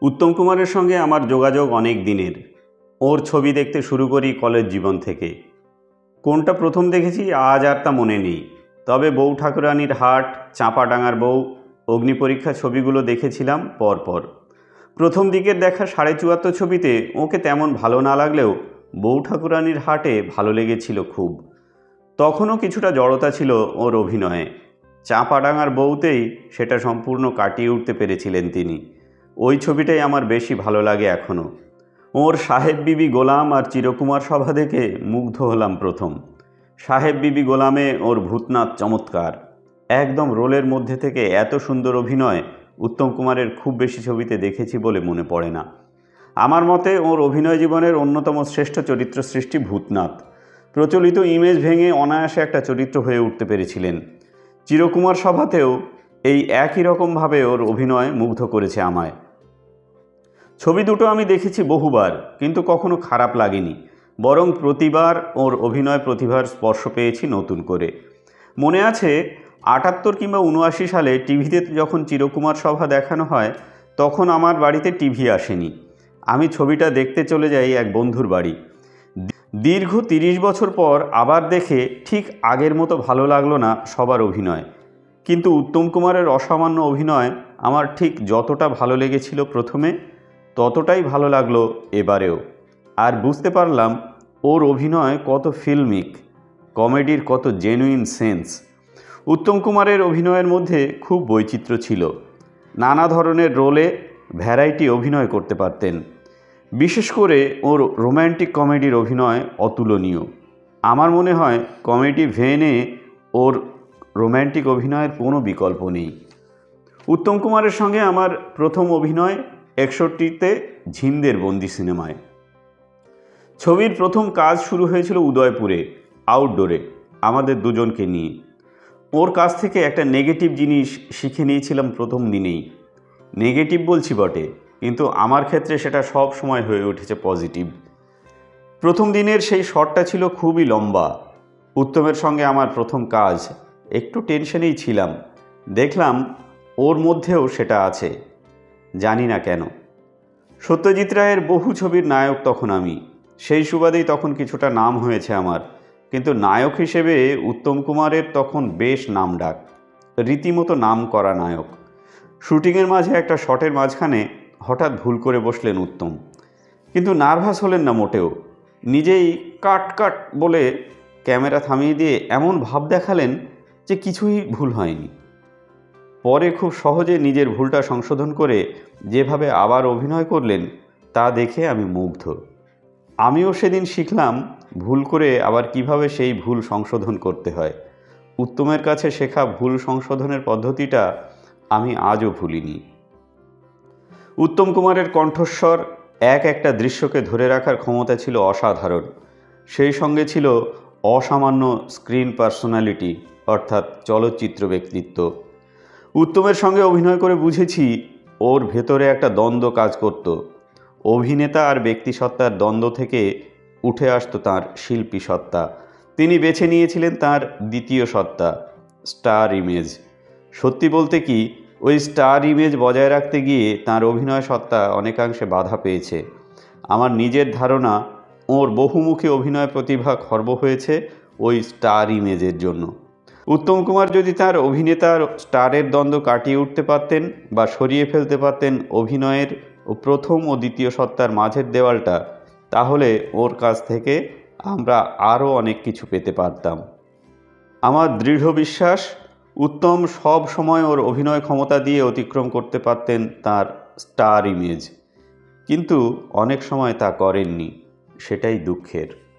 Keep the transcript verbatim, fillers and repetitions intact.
উত্তম কুমারের সঙ্গে আমার যোগাযোগ অনেক দিনের। ওর ছবি দেখতে শুরু করি কলেজ জীবন থেকে। কোনটা প্রথম দেখেছি আজ আর তা মনে নেই, তবে বউ ঠাকুরানীর হাট, চাঁপাডাঙ্গার বউ, অগ্নিপরীক্ষা ছবিগুলো দেখেছিলাম পরপর। প্রথম দিকের দেখা সাড়ে চুয়াত্তর ছবিতে ওকে তেমন ভালো না লাগলেও বউ ঠাকুরানীর হাটে ভালো লেগেছিল খুব। তখনও কিছুটা জড়তা ছিল ওর অভিনয়ে। চাঁপাডাঙ্গার বউতেই সেটা সম্পূর্ণ কাটিয়ে উঠতে পেরেছিলেন তিনি। ওই ছবিটাই আমার বেশি ভালো লাগে এখনও। ওর সাহেব বিবি গোলাম আর চিরকুমার সভা দেখে মুগ্ধ হলাম প্রথম। সাহেব বিবি গোলামে ওর ভূতনাথ চমৎকার, একদম রোলের মধ্যে থেকে এত সুন্দর অভিনয় উত্তম কুমারের খুব বেশি ছবিতে দেখেছি বলে মনে পড়ে না। আমার মতে ওর অভিনয় জীবনের অন্যতম শ্রেষ্ঠ চরিত্র সৃষ্টি ভূতনাথ। প্রচলিত ইমেজ ভেঙে অনায়াসে একটা চরিত্র হয়ে উঠতে পেরেছিলেন। চিরকুমার সভাতেও এই একই রকমভাবে ওর অভিনয় মুগ্ধ করেছে আমায়। ছবি দুটো আমি দেখেছি বহুবার, কিন্তু কখনো খারাপ লাগেনি, বরং প্রতিবার ওর অভিনয় প্রতিভার স্পর্শ পেয়েছি নতুন করে। মনে আছে আটাত্তর কিংবা উনআশি সালে টিভিতে যখন চিরকুমার সভা দেখানো হয়, তখন আমার বাড়িতে টিভি আসেনি। আমি ছবিটা দেখতে চলে যাই এক বন্ধুর বাড়ি। দীর্ঘ তিরিশ বছর পর আবার দেখে ঠিক আগের মতো ভালো লাগলো না সবার অভিনয়, কিন্তু উত্তম কুমারের অসামান্য অভিনয় আমার ঠিক যতটা ভালো লেগেছিল প্রথমে, ততটাই ভালো লাগলো এবারেও। আর বুঝতে পারলাম ওর অভিনয় কত ফিল্মিক, কমেডির কত জেনুইন সেন্স। উত্তম কুমারের অভিনয়ের মধ্যে খুব বৈচিত্র্য ছিল। নানা ধরনের রোলে ভ্যারাইটি অভিনয় করতে পারতেন। বিশেষ করে ওর রোম্যান্টিক কমেডির অভিনয় অতুলনীয়। আমার মনে হয় কমেডি ভেনে ওর রোম্যান্টিক অভিনয়ের কোনো বিকল্প নেই। উত্তম কুমারের সঙ্গে আমার প্রথম অভিনয় একষট্টিতে ঝিন্দের বন্দি সিনেমায়। ছবির প্রথম কাজ শুরু হয়েছিল উদয়পুরে, আউটডোরে, আমাদের দুজনকে নিয়ে। ওর কাছ থেকে একটা নেগেটিভ জিনিস শিখে নিয়েছিলাম প্রথম দিনেই। নেগেটিভ বলছি বটে, কিন্তু আমার ক্ষেত্রে সেটা সব সময় হয়ে উঠেছে পজিটিভ। প্রথম দিনের সেই শটটা ছিল খুবই লম্বা। উত্তমের সঙ্গে আমার প্রথম কাজ, একটু টেনশনেই ছিলাম। দেখলাম ওর মধ্যেও সেটা আছে, জানি না কেন। সত্যজিৎ রায়ের বহু ছবির নায়ক তখন আমি, সেই সুবাদেই তখন কিছুটা নাম হয়েছে আমার, কিন্তু নায়ক হিসেবে উত্তম কুমারের তখন বেশ নাম ডাক, রীতিমতো নাম করা নায়ক। শুটিংয়ের মাঝে একটা শটের মাঝখানে হঠাৎ ভুল করে বসলেন উত্তম, কিন্তু নার্ভাস হলেন না মোটেও। নিজেই কাট কাট বলে ক্যামেরা থামিয়ে দিয়ে এমন ভাব দেখালেন যে কিছুই ভুল হয়নি। পরে খুব সহজে নিজের ভুলটা সংশোধন করে যেভাবে আবার অভিনয় করলেন, তা দেখে আমি মুগ্ধ। আমিও সেদিন শিখলাম ভুল করে আবার কিভাবে সেই ভুল সংশোধন করতে হয়। উত্তমের কাছে শেখা ভুল সংশোধনের পদ্ধতিটা আমি আজও ভুলিনি। উত্তম কুমারের কণ্ঠস্বর, এক একটা দৃশ্যকে ধরে রাখার ক্ষমতা ছিল অসাধারণ। সেই সঙ্গে ছিল অসামান্য স্ক্রিন পার্সোনালিটি, অর্থাৎ চলচ্চিত্র ব্যক্তিত্ব। উত্তমের সঙ্গে অভিনয় করে বুঝেছি ওর ভেতরে একটা দ্বন্দ্ব কাজ করত। অভিনেতা আর ব্যক্তিসত্তার দ্বন্দ্ব থেকে উঠে আসতো তাঁর শিল্পী সত্তা। তিনি বেছে নিয়েছিলেন তাঁর দ্বিতীয় সত্তা, স্টার ইমেজ। সত্যি বলতে কি, ওই স্টার ইমেজ বজায় রাখতে গিয়ে তাঁর অভিনয় সত্তা অনেকাংশে বাধা পেয়েছে। আমার নিজের ধারণা ওর বহুমুখী অভিনয় প্রতিভা খর্ব হয়েছে ওই স্টার ইমেজের জন্য। উত্তম কুমার যদি তার অভিনেতার স্টারের দ্বন্দ্ব কাটিয়ে উঠতে পারতেন বা সরিয়ে ফেলতে পারতেন অভিনয়ের ও প্রথম ও দ্বিতীয় সত্তার মাঝের দেওয়ালটা, তাহলে ওর কাছ থেকে আমরা আরও অনেক কিছু পেতে পারতাম। আমার দৃঢ় বিশ্বাস উত্তম সব সময় ওর অভিনয় ক্ষমতা দিয়ে অতিক্রম করতে পারতেন তার স্টার ইমেজ, কিন্তু অনেক সময় তা করেননি, সেটাই দুঃখের।